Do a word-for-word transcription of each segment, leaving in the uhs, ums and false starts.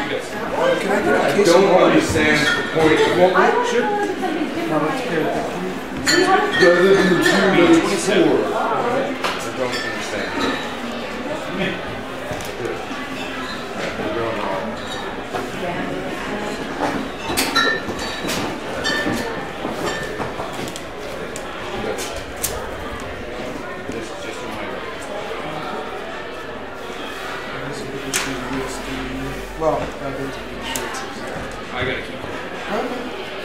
Can I get a case of water? Understand the point. Well, I don't sure. No, let's get it. Rather than the two minutes four. I don't understand. This is just a minor. Well, I've been to the shirts. I gotta keep it. Okay.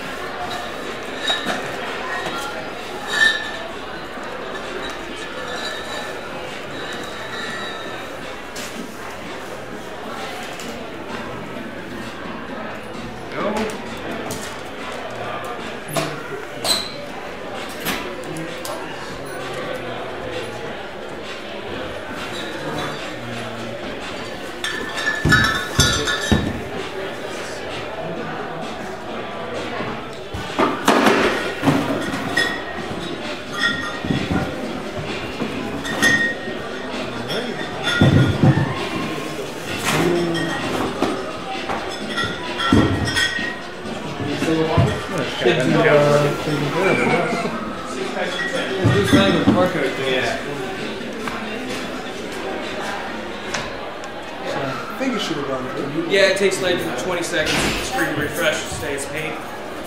I think it should have gone through. Yeah, it takes like twenty seconds for the screen to refresh to stay its paint.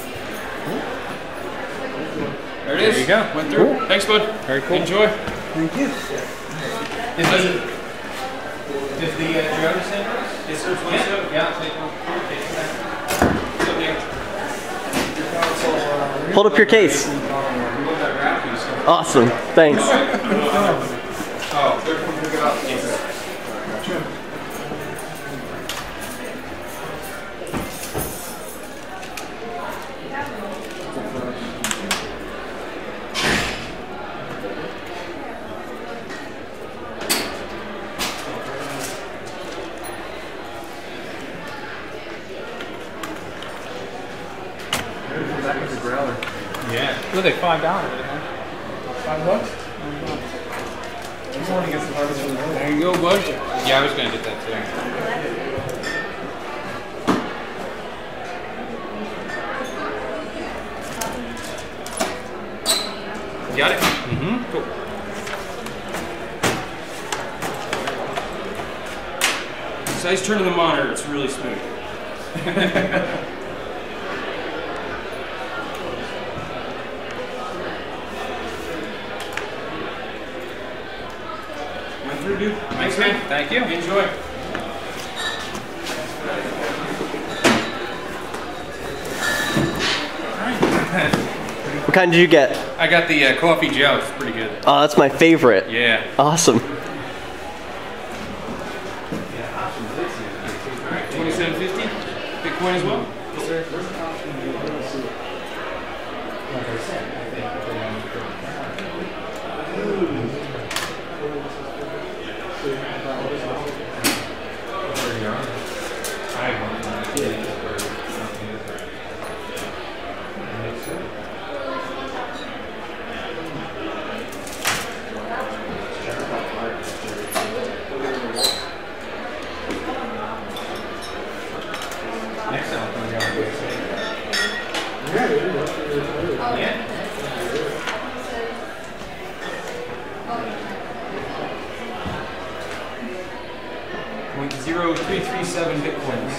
There it is. There you go. Went through. Cool. Thanks, bud. Very cool. Enjoy. Thank you. Is the, is the uh, driver center? Yes, sir. twenty-seven. Yeah, I'll take one. Hold up your case. Awesome. Thanks. Oh, they're going to pick it up. Yeah. What are they, five dollars? Five bucks? This morning gets the hardest one. There you go, bud. Yeah, I was going to get that too. You got it? Mm-hmm. Cool. Size turn of the monitor, it's really smooth. Went through, dude. Thanks, man. Thank you. Enjoy. What kind did you get? I got the uh, coffee gel. It's pretty good. Oh, that's my favorite. Yeah. Awesome. twenty-seven fifty. Bitcoin as well? Yes, sir. point zero three three seven bitcoins.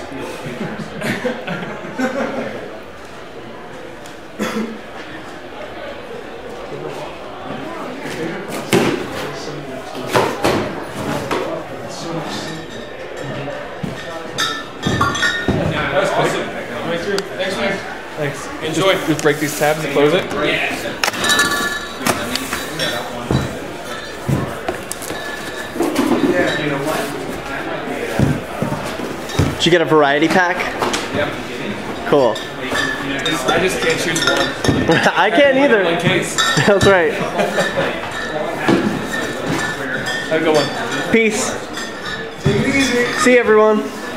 That was awesome. Right through. Thanks, man. Thanks. Enjoy. Just, just break these tabs and close it? Yeah. Yeah, you know what? Did you get a variety pack? Yep. Cool. I just can't choose one. I can't either. One case. That's right. Have a good one. Peace. Take it easy. See you, everyone.